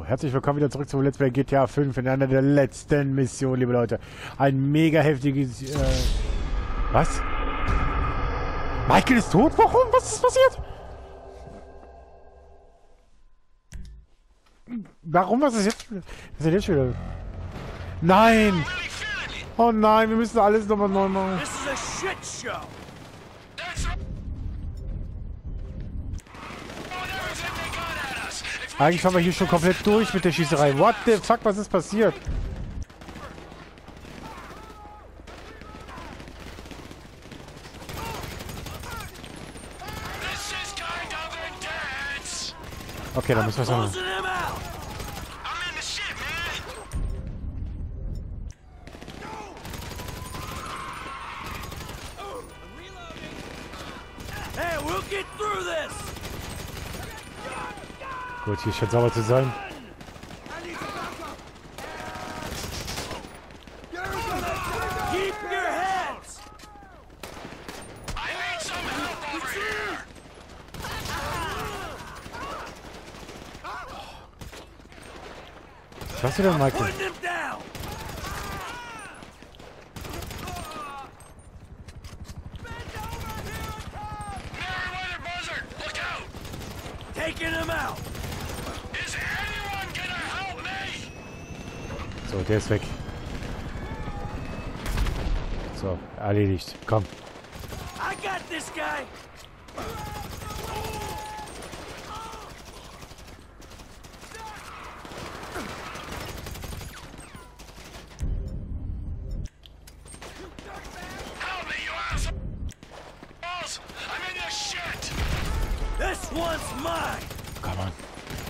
herzlich willkommen wieder zurück zu Let's Play GTA 5 in einer der letzten Missionen, liebe Leute. Ein mega heftiges... Was? Michael ist tot? Warum? Was ist passiert? Warum? Was ist jetzt... Was ist denn jetzt schon wieder? Nein! Oh nein, wir müssen alles nochmal neu machen. Eigentlich waren wir hier schon komplett durch mit der Schießerei. What the fuck, was ist passiert? Okay, dann müssen wir es noch. Gut, hier scheint sauber zu sein. Was machst du denn, Michael? So, der ist weg. So, erledigt. Komm. I got this guy. Help me, you assholes! I'm in this shit. This one's mine. Come on.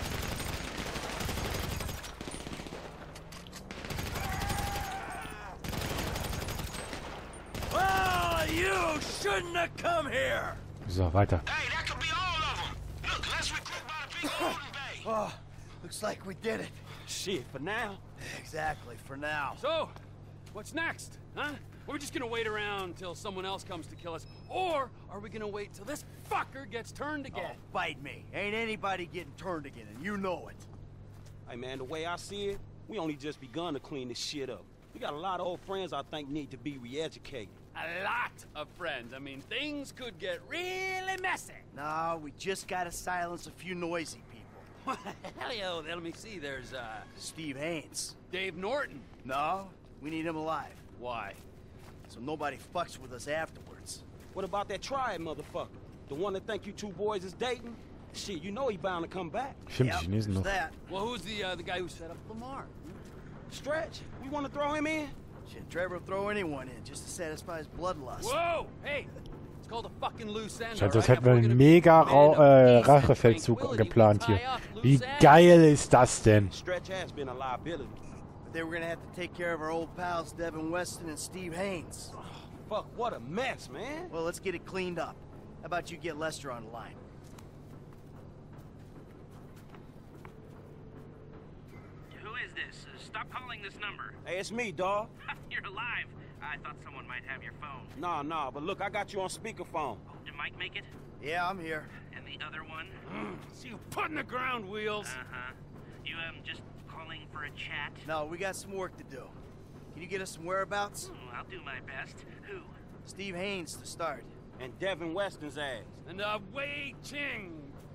Shouldn't have come here. So, weiter. Hey, that could be all of them. Look, let's recruit by the big Golden Bay. Oh, looks like we did it. Shit, for now. Exactly, for now. So, what's next, huh? Are we just gonna wait around till someone else comes to kill us? Or are we gonna wait till this fucker gets turned again? Oh, bite me. Ain't anybody getting turned again, and you know it. Hey, man, the way I see it, we only just begun to clean this shit up. We got a lot of old friends I think need to be re-educated. A lot of friends. I mean, things could get really messy. No, we just gotta silence a few noisy people. Hell, let me see. There's, Steve Haynes. Dave Norton. No, we need him alive. Why? So nobody fucks with us afterwards. What about that triad motherfucker? The one that think you two boys is dating? Shit, you know he bound to come back. Stimmt, die Chinesen noch. That. Well, who's the guy who set up Lamar? Stretch, we want to throw him in? Shit, Trevor will throw anyone in just to satisfy his bloodlust. Whoa! Hey! It's called a fucking loose end. Scheint, als hätten wir einen mega Rachefeldzug geplant hier. Wie geil ist das denn? Stretch has been a liability. But they were gonna have to take care of our old pals Devin Weston and Steve Haynes. Oh, fuck, what a mess, man. Well, let's get it cleaned up. How about you get Lester on the line? Who is this? Stop calling this number. Hey, it's me, dawg. You're alive. I thought someone might have your phone. Nah, but look, I got you on speakerphone. Did Mike make it? Yeah, I'm here. And the other one? See you putting the ground wheels. Uh-huh. You, just calling for a chat? No, we got some work to do. Can you get us some whereabouts? I'll do my best. Who? Steve Haynes to start. And Devin Weston's ass. And, Wei Ching.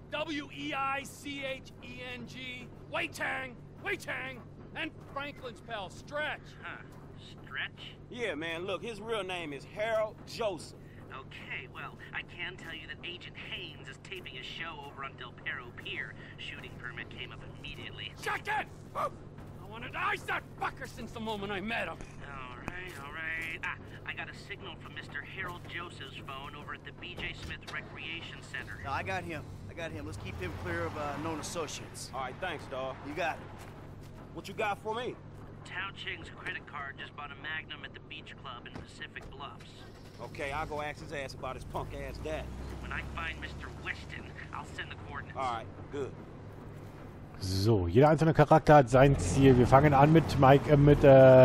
W-E-I-C-H-E-N-G. Wei Tang. Wei Tang. And Franklin's pal, Stretch. Huh. Stretch? Yeah, man, look, his real name is Harold Joseph. Okay, well, I can tell you that Agent Haynes is taping a show over on Del Perro Pier. Shooting permit came up immediately. Shut it! I wanted to ice that fucker since the moment I met him. All right. I got a signal from Mr. Harold Joseph's phone over at the B.J. Smith Recreation Center. No, I got him. Let's keep him clear of known associates. All right, thanks, dawg. You got it. What you got for me? Tao Ching's credit card just bought a Magnum at the beach club in Pacific Bluffs. Okay, I'll go ask his ass about his punk ass dad. When I find Mr. Weston, I'll send the coordinates. All right, good. So, jeder einzelne Charakter hat sein Ziel. Wir fangen an mit Mike, mit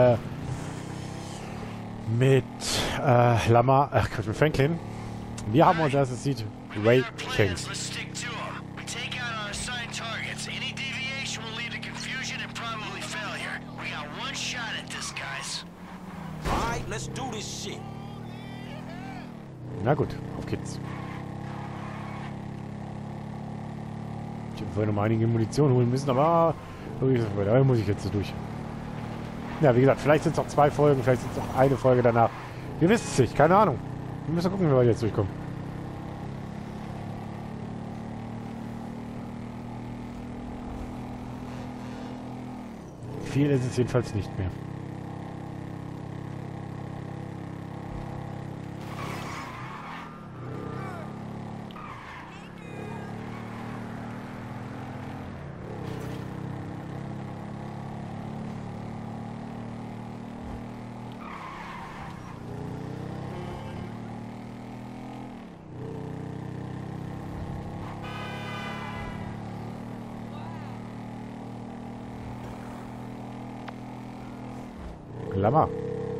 Franklin. Wir haben unser erstes Ziel, Wei Ching. Let's stick to them. We take out our assigned targets. Any deviation will lead to confusion guys. All right, let's do this shit. Na gut, auf geht's. Ich hätte vorher noch mal einige Munition holen müssen, aber da muss ich jetzt so durch. Ja, wie gesagt, vielleicht sind es noch 2 Folgen, vielleicht sind es noch eine Folge danach. Wir wissen es nicht, keine Ahnung. Wir müssen gucken, wie wir jetzt durchkommen. Viel ist es jedenfalls nicht mehr. Klammer.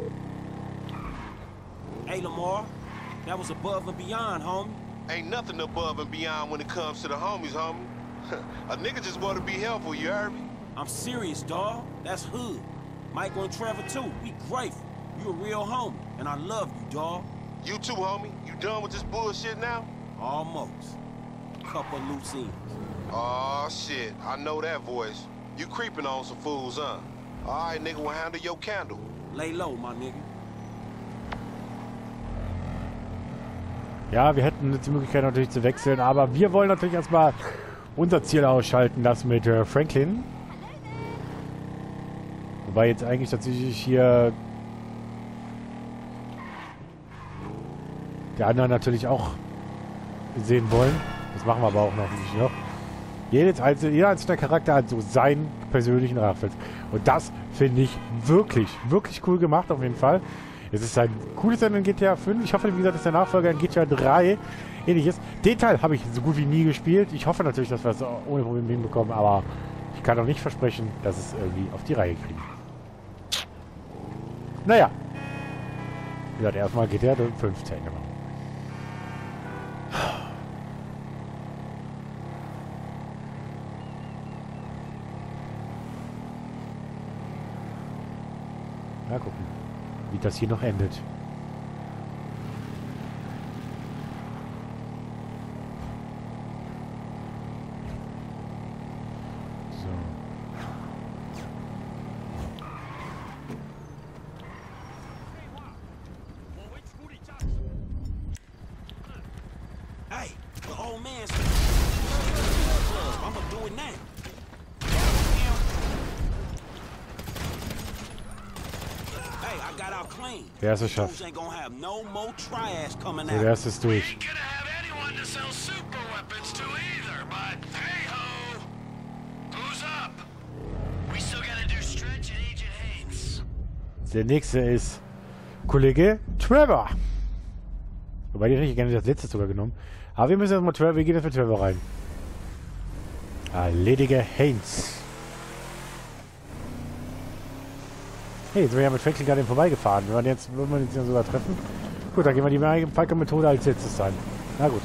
Hey, Lamar, that was above and beyond, homie. Ain't nothing above and beyond when it comes to the homies, homie. A nigga just want to be helpful, you heard me? I'm serious, dawg. That's hood. Michael and Trevor, too. We grateful. You a real homie, and I love you, dawg. You too, homie. You done with this bullshit now? Almost. Couple loose ends. Aw, shit. I know that voice. You creeping on some fools, huh? All right, nigga, will handle your candle. Lay low, my nigga. Ja, wir hätten jetzt die Möglichkeit natürlich zu wechseln, aber wir wollen natürlich erstmal unser Ziel ausschalten, das mit Franklin. Wobei jetzt eigentlich tatsächlich hier die anderen natürlich auch sehen wollen. Das machen wir aber auch noch nicht. Ne? Jeder einzelne Charakter hat so seinen persönlichen Rachfeld. Und das finde ich wirklich, wirklich cool gemacht auf jeden Fall. Es ist ein cooles Ende in GTA 5. Ich hoffe, wie gesagt, dass der Nachfolger in GTA 3 ähnlich ist. Den Teil habe ich so gut wie nie gespielt. Ich hoffe natürlich, dass wir es ohne Probleme hinbekommen, aber ich kann auch nicht versprechen, dass es irgendwie auf die Reihe kriegen. Naja. Wie gesagt, erstmal GTA 15 gemacht. Mal gucken, wie das hier noch endet. So. Hey, the old man's... I'm gonna do it now. Der erste schafft. So, der erste ist durch. Der nächste ist Kollege Trevor. Wobei die richtig gerne das letzte sogar genommen. Aber wir müssen jetzt mal Trevor, wir gehen jetzt mit Trevor rein. Erledige Haynes. Hey, jetzt sind wir ja mit Franklin gerade vorbeigefahren. Würden wir uns jetzt sogar treffen? Gut, dann gehen wir die Falcon-Methode als letztes ein. Na gut.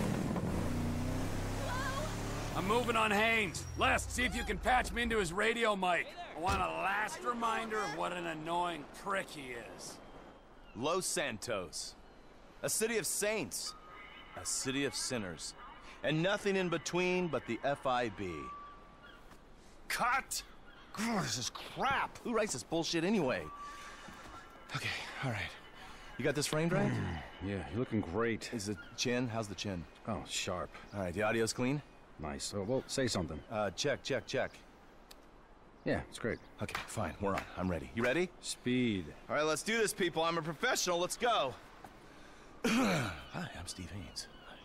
I'm moving on Haynes. Les, see if you can patch me into his radio mic. I want a last reminder of what an annoying prick he is. Los Santos. A city of saints. A city of sinners. And nothing in between but the FIB. Cut! God, this is crap. Who writes this bullshit anyway? Okay, all right. You got this framed right? Yeah, you're looking great. Is the chin? How's the chin? Oh, sharp. All right, the audio's clean? Nice. Well, say something. Check. Yeah, it's great. Okay, fine. We're on. I'm ready. You ready? Speed. All right, let's do this, people. I'm a professional. Let's go. Hi, I'm Steve Haynes.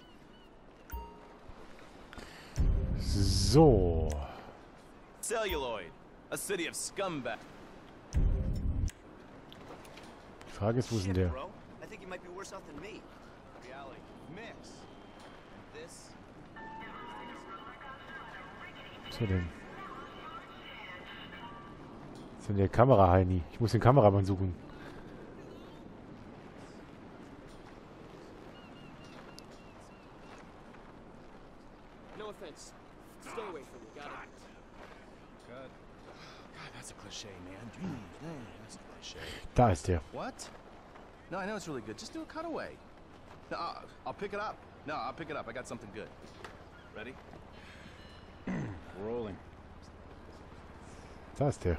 So. Celluloid. A city of scumbag. Die Frage ist, wo ist denn der? I think you might be worse off than me. Reality. Mix. This. Was ist denn? Was ist denn der Kamera-Heini? Ich muss den Kameramann suchen. No offense. Stay away from me. Got it. God, that's a cliche, man. Jeez, man, that's a cliche. shade. Da ist der. What? No, I know it's really good. Just do a cutaway. No, I'll pick it up. No, I'll pick it up. I got something good. Ready? Rolling. Da ist der.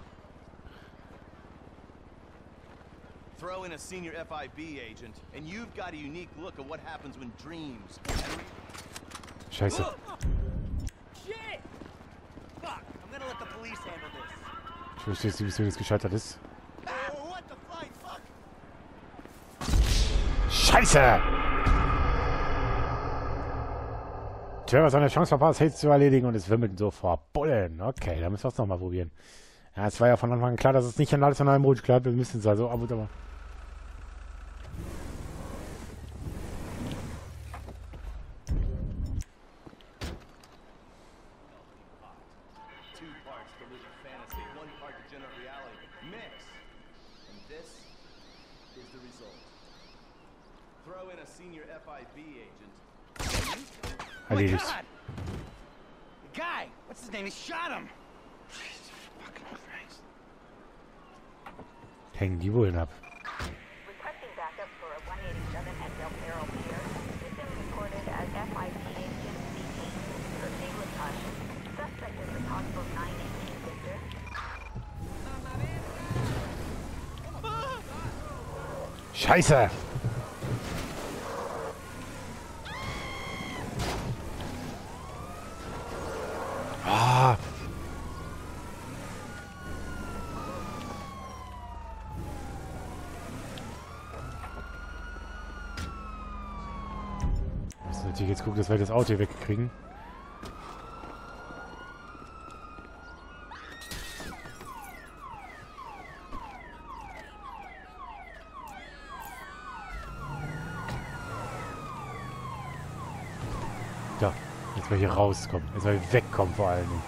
Throw in a senior FIB agent, and you've got a unique look at what happens when dreams. Scheiße. Shit! Fuck, I'm gonna let the police handle this. Ich verstehe, wie es jetzt gescheitert ist. Oh, what the flying fuck? Scheiße! Trevor hat eine Chance verpasst, Hates zu erledigen und es wimmelt so vor Bullen. Okay, dann müssen wir es nochmal probieren. Ja, es war ja von Anfang an klar, dass es nicht an alles an einem Rutsch klappt. Wir müssen es also ab und an. Erledigt. The guy, what's his name? He shot him. Jesus fucking Christ. Hängen die Bullen ab. Requesting backup for a 187 at Del Perro Pier. System recorded as FIB agent detained. Proceed with caution. Suspect is a possible 918 victor. Scheiße! Ah! Wir müssen natürlich jetzt gucken, dass wir das Auto hier wegkriegen. Ja, jetzt mal hier rauskommen. Jetzt mal wegkommen vor allen Dingen.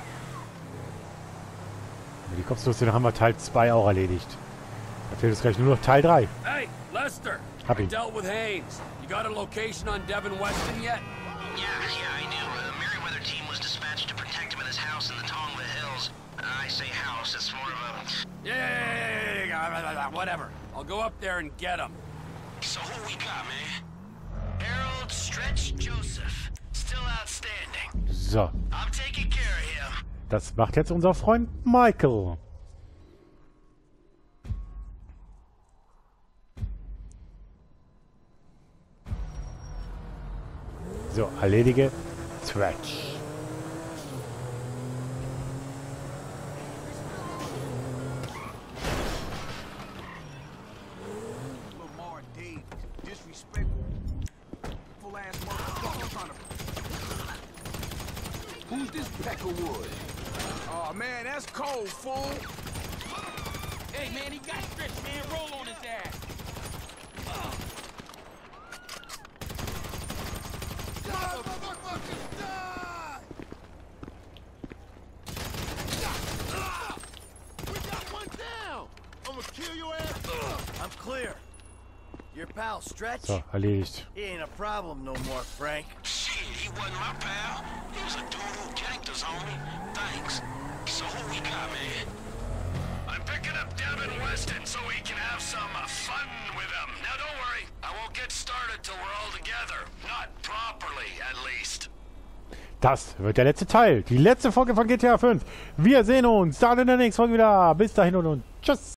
Die Kopfstoße haben wir Teil 2 auch erledigt. Da fehlt jetzt gleich nur noch Teil 3. Hey, Lester. Hab I ihn. dealt with Haynes. You got a location on Devin Weston yet? Yeah, I do. The Merryweather team was dispatched to protect him at his house in the Tongva Hills. I say house, it's more of a... Yeah, whatever. I'll go up there and get him. So who we got, man? Harold Stretch Joseph. Still outstanding. So, I'm taking care of him. das macht jetzt unser Freund Michael. So, erledige Stretch. Lamar Davis, disrespectful ass motherfucker trying to. Who's this Peckerwood? Oh man, that's cold, fool. Hey man, he got stretched, man. Roll on his ass. We got one down. I'm gonna kill your ass. I'm clear. Your pal Stretch? So, erledigt. He ain't a problem no more, Frank. Shit, he wasn't my pal. He was a dude who ganked us, homie. Thanks. So who we got, man? I'm picking up Devin Weston so we can have some fun with him. Now don't worry, I won't get started till we're all together. Not properly, at least. Das wird der letzte Teil. Die letzte Folge von GTA 5. Wir sehen uns dann in der nächsten Folge wieder. Bis dahin und tschüss.